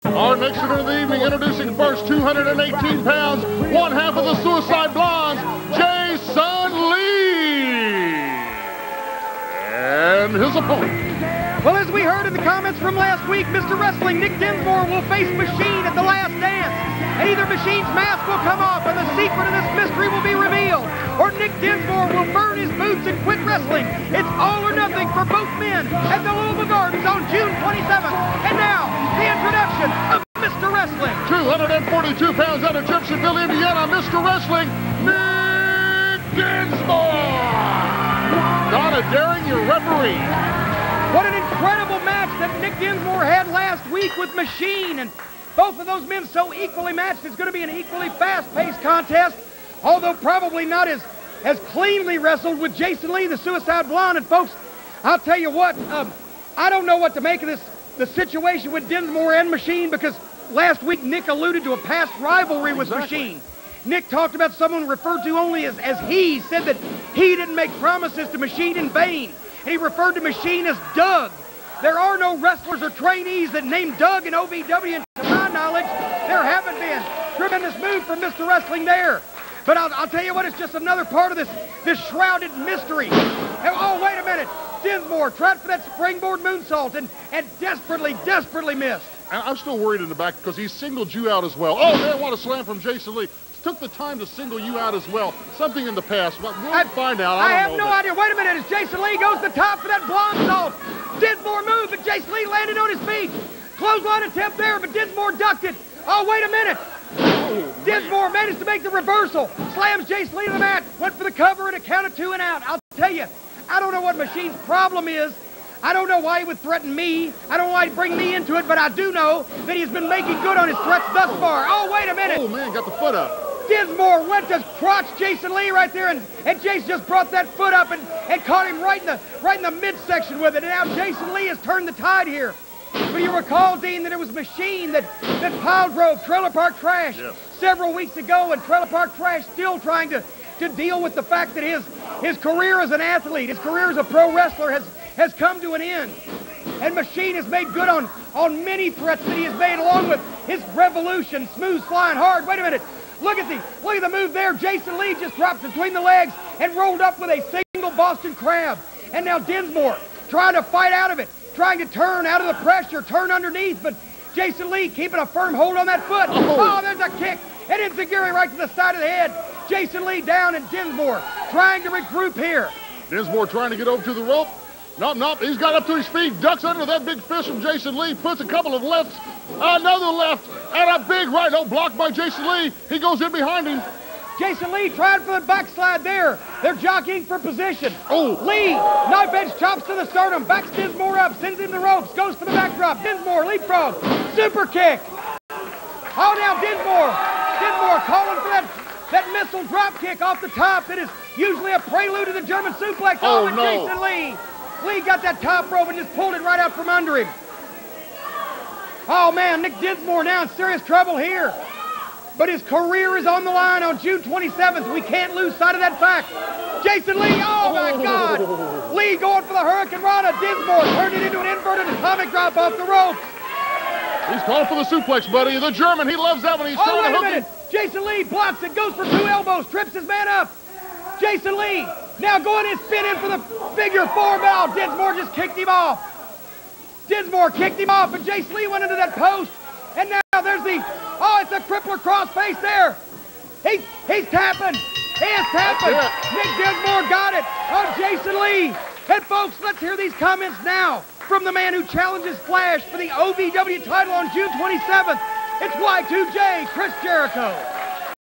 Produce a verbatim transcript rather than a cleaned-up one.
Our next hitter of the evening, introducing first, two hundred eighteen pounds, one half of the Suicide Blondes, Jason Lee. And his opponent. Well, as we heard in the comments from last week, Mister Wrestling Nick Dinsmore will face Machine at the last dance. And either Machine's mask will come off and the secret of this mystery will be revealed, or Nick Dinsmore will burn his boots and quit wrestling. It's all or nothing for both men at the Louisville Gardens on June twenty-seventh. And now, the introduction of Mister Wrestling. two hundred forty-two pounds out of Jeffersonville, Indiana, Mister Wrestling, Nick Dinsmore. Donna Daring, your referee. What an incredible match that Nick Dinsmore had last week with Machine. And both of those men so equally matched. It's going to be an equally fast-paced contest, although probably not as, as cleanly wrestled with Jason Lee, the Suicide Blonde. And folks, I'll tell you what, um, I don't know what to make of this, the situation with Dinsmore and Machine, because last week Nick alluded to a past rivalry with exactly. Machine. Nick talked about someone referred to only as, as he, said that he didn't make promises to Machine in vain. And he referred to Machine as Doug. There are no wrestlers or trainees that named Doug in O V W, and to my knowledge, there haven't been. Tremendous move from Mister Wrestling there. But I'll, I'll tell you what, it's just another part of this, this shrouded mystery. And, oh, wait a minute. Dinsmore tried for that springboard moonsault and, and desperately, desperately missed. And I'm still worried in the back because he singled you out as well. Oh, man, what a slam from Jason Lee. Took the time to single you out as well. Something in the past. But we'll I, find out. I, I don't have know no that. idea. Wait a minute. As Jason Lee goes to the top for that blonde salt. Dinsmore moved, but Jason Lee landed on his feet. Clothesline attempt there, but Dinsmore ducked it. Oh, wait a minute. Oh, Dinsmore managed to make the reversal. Slams Jason Lee to the mat. Went for the cover and a count of two and out. I'll tell you, I don't know what Machine's problem is. I don't know why he would threaten me. I don't know why he'd bring me into it, but I do know that he's been making good on his threats thus far. Oh, wait a minute. Oh, man, got the foot up. Dinsmore went to crotch Jason Lee right there, and, and Jason just brought that foot up and, and caught him right in the right in the midsection with it. And now Jason Lee has turned the tide here. But you recall, Dean, that it was Machine that, that pile drove Trailer Park Trash yes. several weeks ago, and Trailer Park Trash still trying to, to deal with the fact that his, his career as an athlete, his career as a pro wrestler has, has come to an end. And Machine has made good on, on many threats that he has made, along with his revolution, smooth flying hard. Wait a minute. Look at the look at the move there. Jason Lee just dropped between the legs and rolled up with a single Boston Crab. And now Dinsmore trying to fight out of it, trying to turn out of the pressure, turn underneath, but Jason Lee keeping a firm hold on that foot. Oh, oh there's a kick. And enziguri right to the side of the head. Jason Lee down, and Dinsmore trying to regroup here. Dinsmore trying to get over to the rope. Nope, nope, he's got up to his feet, ducks under that big fist from Jason Lee, puts a couple of lefts, another left, and a big right. Oh, blocked by Jason Lee. He goes in behind him. Jason Lee tried for the backslide there. They're jockeying for position. Oh. Lee, knife edge chops to the sternum, backs Dinsmore up, sends him the ropes, goes for the backdrop. Dinsmore, leapfrog, super kick. Oh, now Dinsmore, Dinsmore calling for that, that missile drop kick off the top that is usually a prelude to the German suplex. Oh, oh and no. Jason Lee. Lee got that top rope and just pulled it right out from under him. Oh, man, Nick Dinsmore now in serious trouble here. But his career is on the line on June twenty-seventh. We can't lose sight of that fact. Jason Lee, oh, my God. Lee going for the Hurricane Rana. Dinsmore turned it into an inverted atomic drop off the rope. He's calling for the suplex, buddy. The German, he loves that one. He's oh, trying wait to a hook minute. him. Jason Lee blocks it, goes for two elbows, trips his man up. Jason Lee now going in, spin in for the figure four bell. Dinsmore just kicked him off. Dinsmore kicked him off, and Jason Lee went into that post. And now there's the, oh, it's a crippler crossface there. He, he's tapping. He is tapping. Nick Dinsmore got it on Jason Lee. And folks, let's hear these comments now from the man who challenges Flash for the O V W title on June twenty-seventh. It's Y two J, Chris Jericho.